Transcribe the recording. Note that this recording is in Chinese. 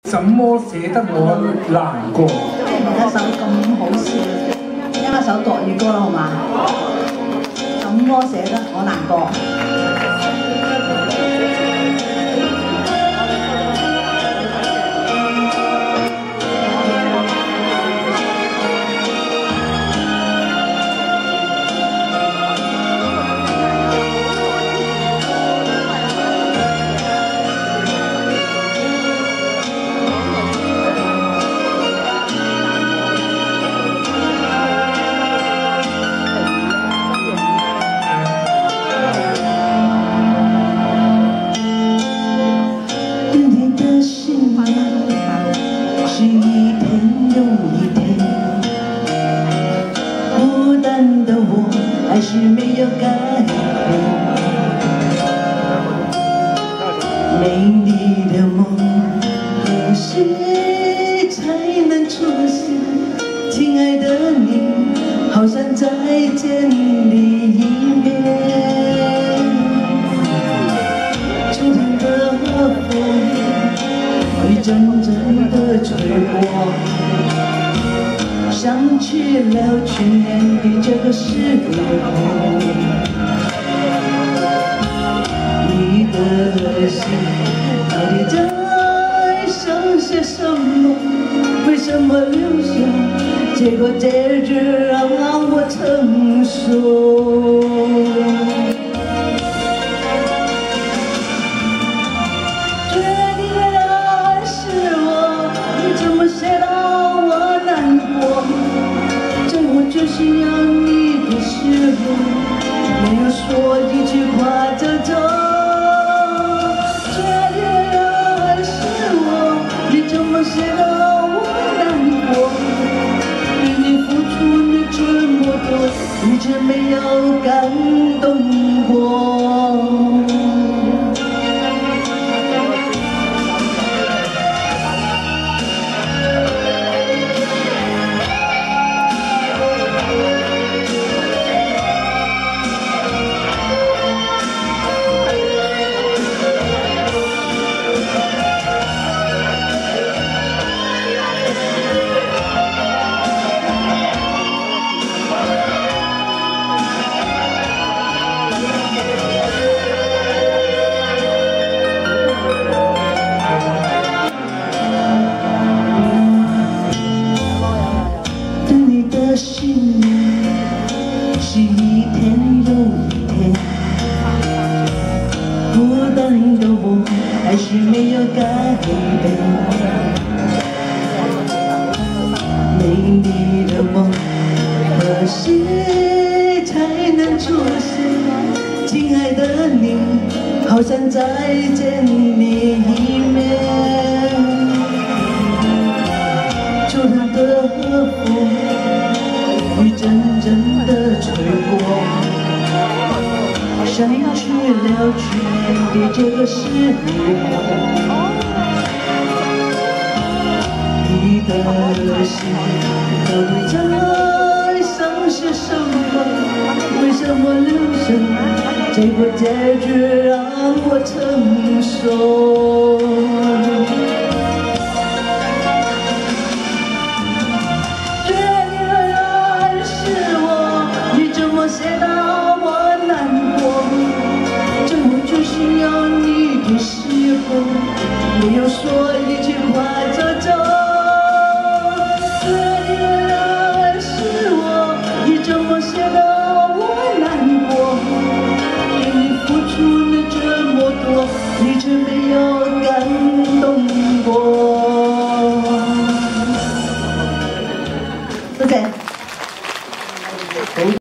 怎麼捨得我難過？ 一首咁好笑，聽一首國語歌啦，好嘛？怎麼捨得我難過？还是没有改变，美丽的梦何时才能出现？亲爱的你，好想再见你一面。秋天的风雨阵阵的吹过，想起了去年的这个时候，你的心到底在想些什么？为什么留下这个结局让我承受？决定了是我，你怎么写到我难过？最需要你的时候，没有说一句话就走。决定了是我，你怎么写到我难过？为你付出了这么多，一直没有感动过。心里是一天又一天，孤单的我还是没有改变。美丽的梦何时才能出现？亲爱的你，好想再见你一面。秋天的风雨阵阵的吹过，想起了去年的这个时候，你的心到底在想些什么？为什么留下这个结局让我承受？